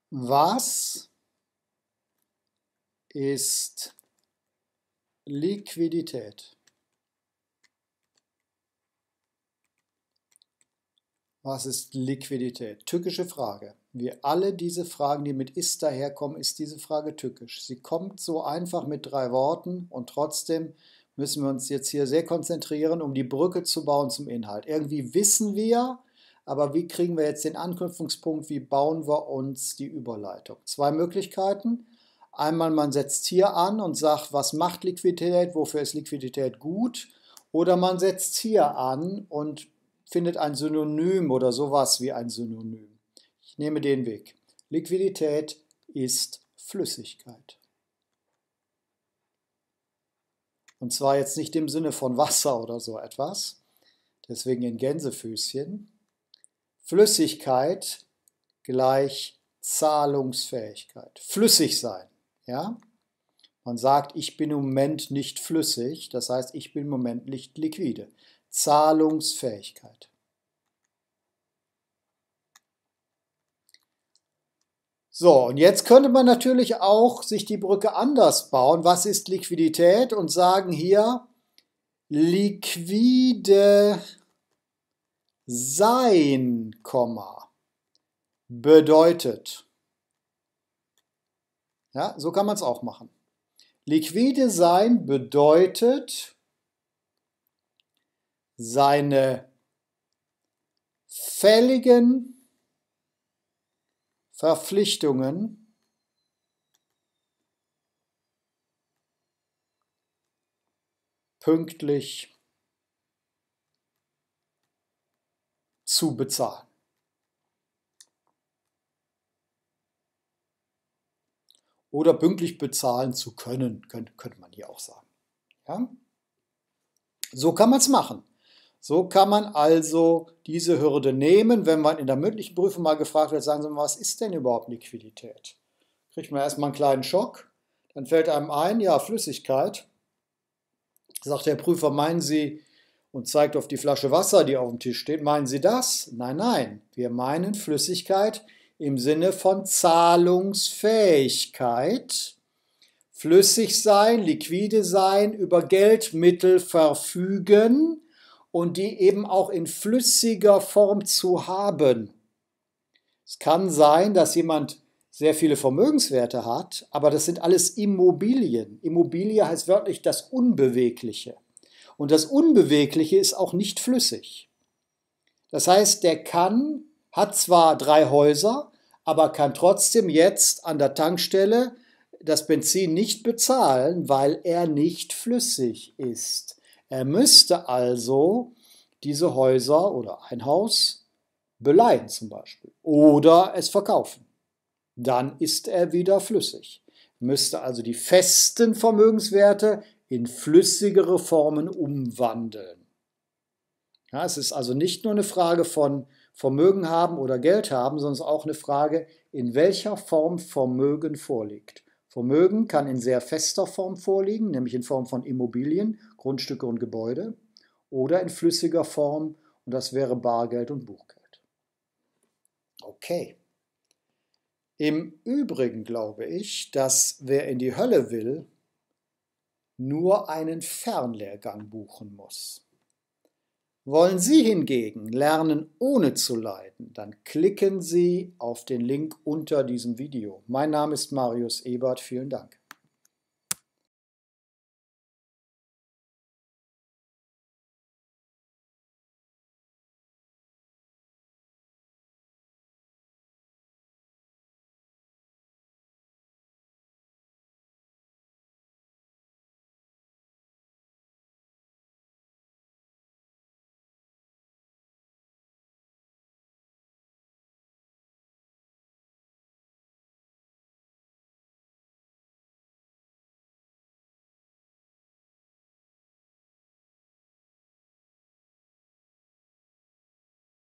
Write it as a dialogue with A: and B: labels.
A: Was ist Liquidität? Was ist Liquidität? Tückische Frage. Wie alle diese Fragen, die mit ist daherkommen, ist diese Frage tückisch. Sie kommt so einfach mit 3 Worten und trotzdem müssen wir uns jetzt hier sehr konzentrieren, um die Brücke zu bauen zum Inhalt. Irgendwie wissen wir, aber wie kriegen wir jetzt den Anknüpfungspunkt, wie bauen wir uns die Überleitung? 2 Möglichkeiten. Einmal, man setzt hier an und sagt, was macht Liquidität, wofür ist Liquidität gut? Oder man setzt hier an und findet ein Synonym oder sowas wie ein Synonym. Ich nehme den Weg. Liquidität ist Flüssigkeit. Und zwar jetzt nicht im Sinne von Wasser oder so etwas, deswegen in Gänsefüßchen. Flüssigkeit gleich Zahlungsfähigkeit. Flüssig sein. Ja? Man sagt, ich bin im Moment nicht flüssig, das heißt, ich bin im Moment nicht liquide. Zahlungsfähigkeit. So, und jetzt könnte man natürlich auch sich die Brücke anders bauen. Was ist Liquidität? Und sagen hier, liquide sein, bedeutet. Ja, so kann man es auch machen. Liquide sein bedeutet, seine fälligen Verpflichtungen pünktlich zu bezahlen. Oder pünktlich bezahlen zu können, könnte man hier auch sagen. Ja? So kann man es machen. So kann man also diese Hürde nehmen. Wenn man in der mündlichen Prüfung mal gefragt wird, sagen Sie mal, was ist denn überhaupt Liquidität? Kriegt man erstmal einen kleinen Schock. Dann fällt einem ein, ja, Flüssigkeit. Sagt der Prüfer, meinen Sie, und zeigt auf die Flasche Wasser, die auf dem Tisch steht, meinen Sie das? Nein, nein, wir meinen Flüssigkeit im Sinne von Zahlungsfähigkeit. Flüssig sein, liquide sein, über Geldmittel verfügen und die eben auch in flüssiger Form zu haben. Es kann sein, dass jemand sehr viele Vermögenswerte hat, aber das sind alles Immobilien. Immobilie heißt wörtlich das Unbewegliche. Und das Unbewegliche ist auch nicht flüssig. Das heißt, der hat zwar 3 Häuser, aber kann trotzdem jetzt an der Tankstelle das Benzin nicht bezahlen, weil er nicht flüssig ist. Er müsste also diese Häuser oder ein Haus beleihen zum Beispiel oder es verkaufen. Dann ist er wieder flüssig. Müsste also die festen Vermögenswerte in flüssigere Formen umwandeln. Ja, es ist also nicht nur eine Frage von Vermögen haben oder Geld haben, sondern auch eine Frage, in welcher Form Vermögen vorliegt. Vermögen kann in sehr fester Form vorliegen, nämlich in Form von Immobilien, Grundstücke und Gebäude, oder in flüssiger Form, und das wäre Bargeld und Buchgeld. Okay. Im Übrigen glaube ich, dass wer in die Hölle will, nur einen Fernlehrgang buchen muss. Wollen Sie hingegen lernen, ohne zu leiden, dann klicken Sie auf den Link unter diesem Video. Mein Name ist Marius Ebert, vielen Dank.